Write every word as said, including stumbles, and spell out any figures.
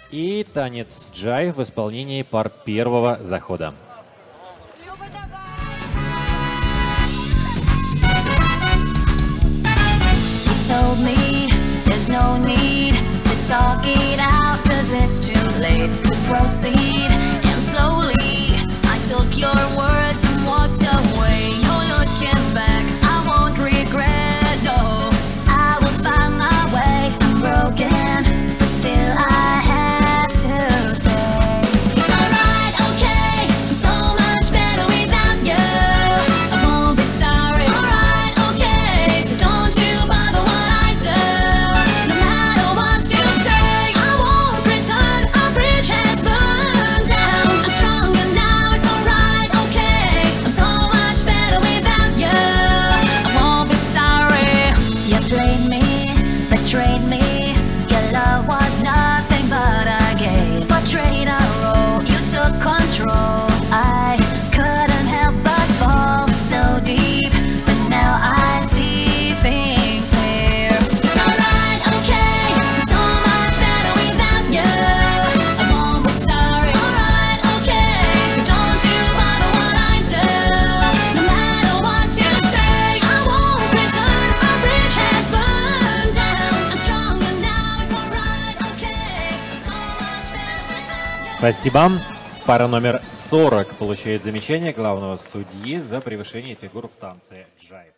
И танец джайв в исполнении пар первого захода. Told me there's no need to talk it out, 'cause it's too late to proceed. And slowly I took your words and walked away. No looking back, I won't regret, no. I will find my way. I'm broken, but still I have to say it's alright, okay. I'm so much better without you. I won't be sorry. Alright, okay. So don't you bother what I do. No matter what you say, I won't return. Our bridge has burned down. I'm stronger now. It's alright, okay. I'm so much better without you. I won't be sorry. You played me, betrayed me. Your love was nothing but a game. Portrayed a role, you took control. I couldn't help but fall so deep, but now I see things clear. It's alright, okay. I'm so much better without you. I won't be sorry. Alright, okay. So don't you bother what I do. No matter what you say, I won't return. Our bridge has burned down. I'm stronger now. It's alright, okay. I'm so much better without you. Спасибо. Пара номер сорок получает замечание главного судьи за превышение фигур в танце джайв.